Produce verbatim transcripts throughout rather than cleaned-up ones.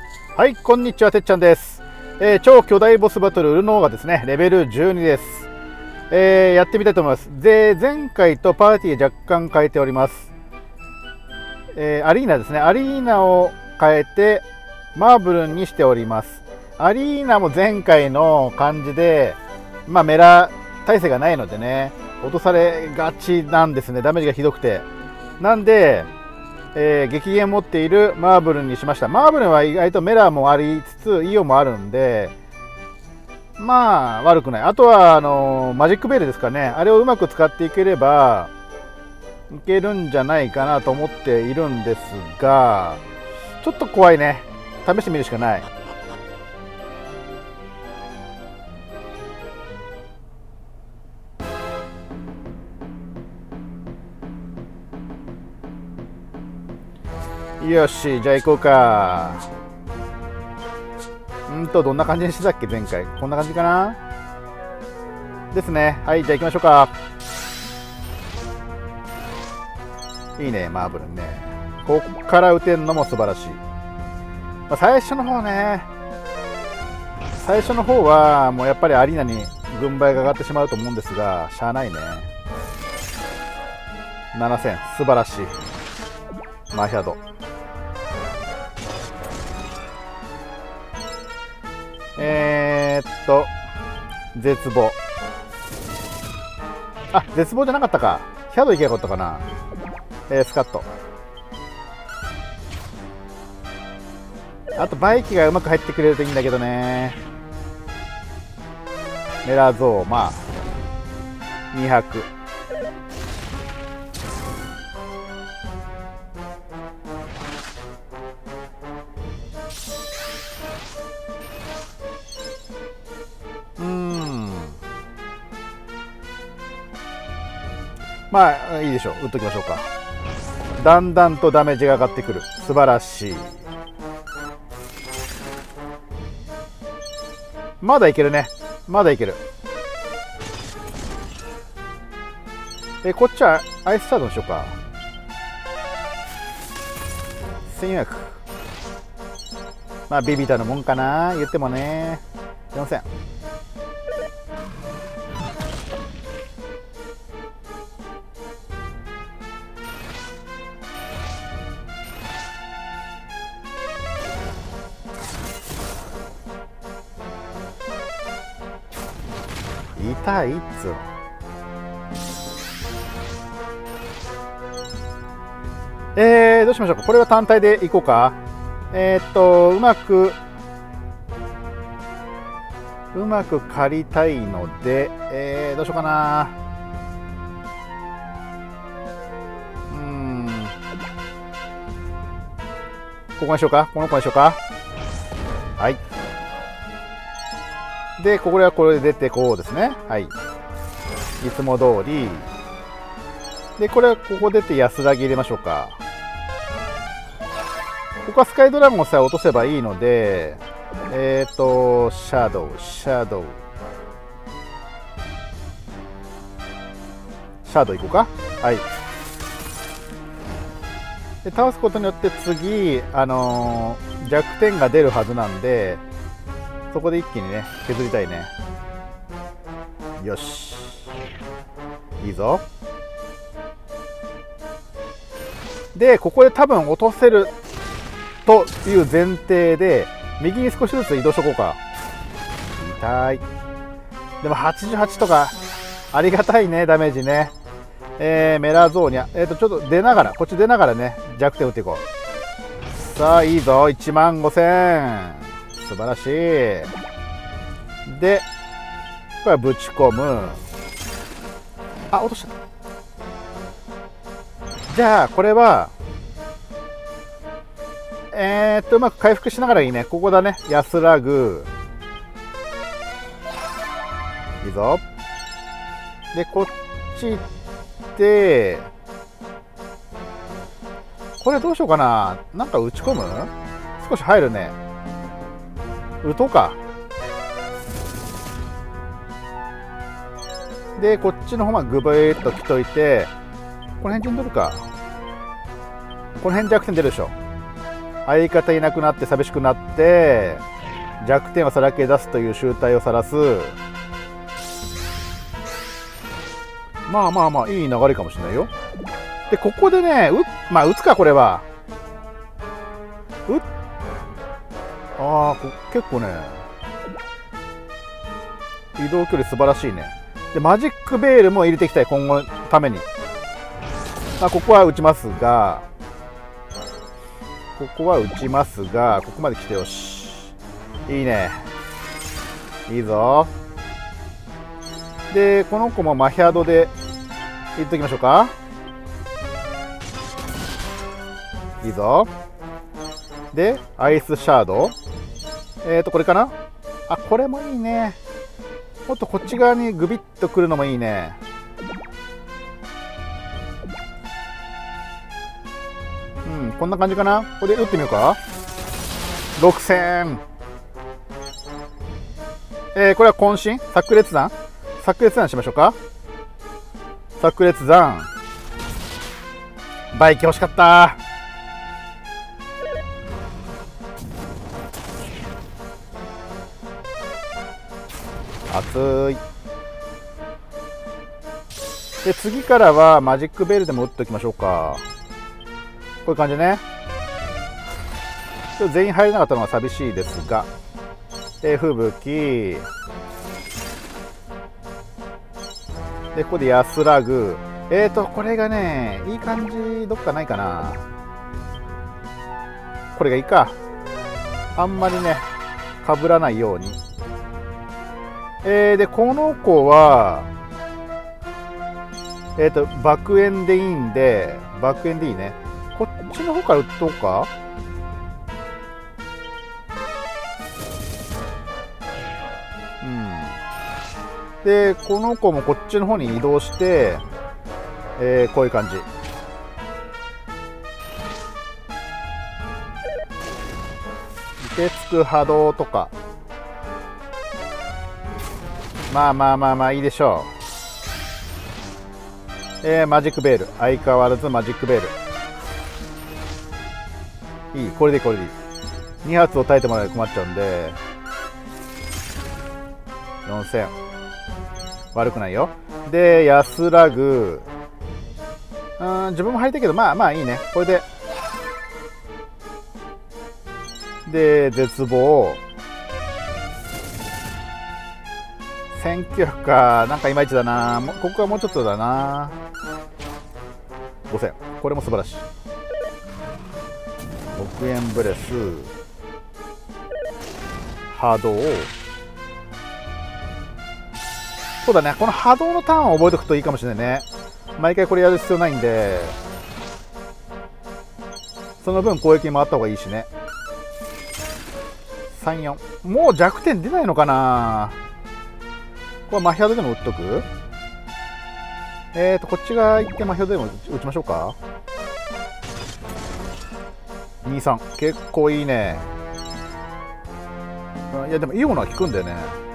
はい、こんにちは、てっちゃんです。えー、超巨大ボスバトルウルノーがですね、レベルじゅうにです。えー、やってみたいと思います。で、前回とパーティー若干変えております。えー、アリーナですね、アリーナを変えて、マーブルにしております。アリーナも前回の感じで、まあ、メラ耐性がないのでね、落とされがちなんですね、ダメージがひどくて。なんで、えー、激減持っているマーブルにしました。マーブルは意外とメラもありつつイオもあるんで、まあ悪くない。あとはあのー、マジックベールですかね、あれをうまく使っていければいけるんじゃないかなと思っているんですが、ちょっと怖いね。試してみるしかない。よし、じゃあ行こうか。うんと、どんな感じにしてたっけ、前回。こんな感じかなですね。はい、じゃあ行きましょうか。いいね、マーブルね。ここから打てるのも素晴らしい。まあ、最初の方ね、最初の方はもうやっぱりアリーナに軍配が上がってしまうと思うんですが、しゃあないね。ななせん、素晴らしい。マーヒャド。えーっと、絶望。あ、絶望じゃなかったか。ヒャドいけばよかったかな。えー、スカット。あと、バイキがうまく入ってくれるといいんだけどね。メラゾーマ、にひゃく。まあいいでしょう、打っときましょうか。だんだんとダメージが上がってくる。素晴らしい。まだいけるね。まだいける。えこっちはアイススタートにしようか。せんよんひゃく。まあビビたのもんかな、言ってもね。よんせん。痛いっつうの。えー、どうしましょうか。これは単体でいこうか。えー、っとうまくうまく借りたいので、えー、どうしようかな。うーん、ここにしようか。この子にしようか。はい。で、これはこれで出てこうですね。はい。いつも通り。で、これはここ出て安らぎ入れましょうか。ここはスカイドラゴンさえ落とせばいいので、えっと、シャドウ、シャドウ。シャドウいこうか。はい。で、倒すことによって次、あのー、弱点が出るはずなんで、そこで一気にね削りたいね。よし、いいぞ。でここで多分落とせるという前提で右に少しずつ移動しとこうか。痛い。でもはちじゅうはちとかありがたいね、ダメージね。えー、メラゾーニャ、えっとちょっと出ながら、こっち出ながらね弱点打っていこう。さあいいぞ、いちまんごせん、素晴らしい。でこれはぶち込む。あ、落とした。じゃあこれはえー、っとうまく回復しながらいいね。ここだね、安らぐ。いいぞ。でこっち行って、これどうしようかな。なんか打ち込む。少し入るね。打とうか。でこっちの方まグブーっと来といて、この辺陣取るか。この辺弱点出るでしょ。 相方いなくなって寂しくなって弱点をさらけ出すという集大を晒す。まあまあまあいい流れかもしれないよ。でここでね、うまあ打つか、これはうっああ結構ね移動距離素晴らしいね。でマジックベールも入れていきたい、今後のために。まあ、ここは打ちますがここは打ちますがここまで来てよし、いいね、いいぞ。でこの子もマヒャドでいっときましょうか。いいぞ。でアイスシャード、えーとこれかなあ、これもいいね。もっとこっち側にグビッとくるのもいいね。うん、こんな感じかな。これで打ってみようか。ろくせん、えー、これは渾身炸裂弾炸裂弾しましょうか。炸裂弾バイキ欲しかった。熱い。で次からはマジックベールでも打っておきましょうか。こういう感じね。ちょっと全員入れなかったのが寂しいですが、えー、吹雪でここで安らぐ。えーとこれがねいい感じ、どっかないかな。これがいいか。あんまりねかぶらないように。えー、でこの子はえーと爆炎でいいんで、爆炎でいいね。こっちの方から打っとうか。うんでこの子もこっちの方に移動して、えー、こういう感じ。受けつく波動とか、まあまあまあまあいいでしょう。えー、マジックベール、相変わらずマジックベールいい。これでいい、これでいい。に発を耐えてもらえば困っちゃうんでよんせん、悪くないよ。で安らぐ、うん、自分も入りたいけどまあまあいいね。これでで絶望せんきゅうひゃくか。なんかいまいちだな。もここはもうちょっとだな。ごせん、これも素晴らしい。億円ブレス波動、そうだね、この波動のターンを覚えておくといいかもしれないね。毎回これやる必要ないんで、その分攻撃もあった方がいいしね。さんよん、もう弱点出ないのかな。これマヒャドでも打っとく。えーとこっちが行ってマヒャドでも打ちましょうか。にさん、結構いいね。いやでもいいものは効くんだよね。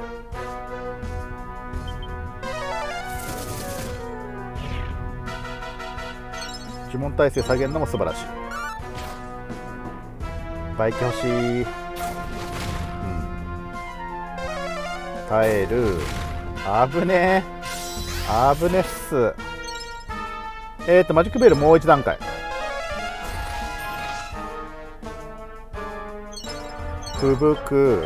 呪文耐性下げるのも素晴らしい。バイキ欲しい。うん、耐える。あぶねえ、あぶねっす。えーとマジックベールもう一段階。吹雪く、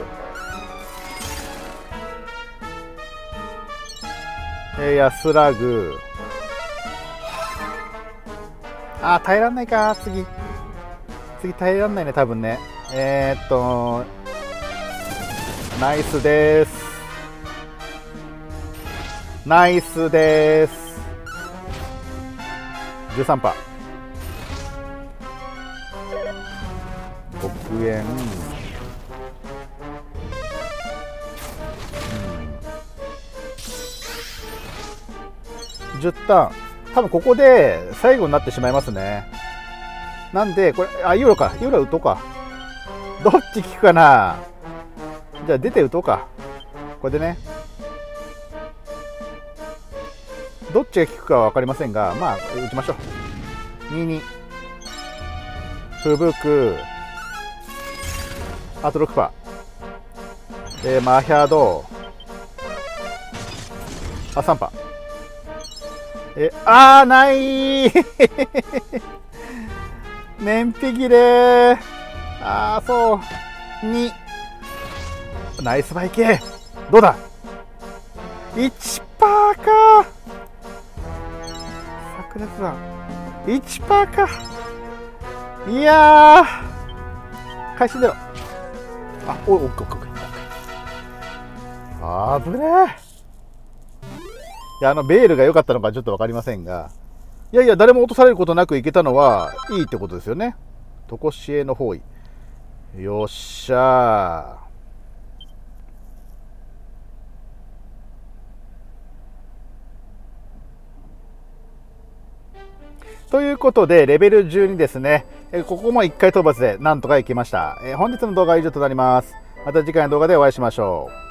えー、安らぐ。あー耐えらんないか。次次耐えらんないね多分ね。えー、っとナイスです、ナイスです。じゅうさんパー億円、うん、じゅうターン、多分ここで最後になってしまいますね。なんでこれ、あ、ユーロか、ユーロ打とうか。どっち効くかな。じゃあ出て打とうか。これでね、どっちが効くかは分かりませんが、まあ打ちましょう。にに吹雪く、 あと ろくパー、えー、マヒャドあさんパー、えあーない燃費切れー、あーそうにナイスバイ系、どうだ いちパー か、炸裂弾 いちパー か、いやー会心だよ、あおいオッケーオッケーオッケー、あぶねえ、いやあのベールが良かったのかちょっと分かりませんが、いやいや誰も落とされることなくいけたのはいいってことですよね。とこしえの方位、よっしゃー。ということでレベルじゅうにですね、ここもいっかい討伐でなんとかいきました。本日の動画は以上となります。また次回の動画でお会いしましょう。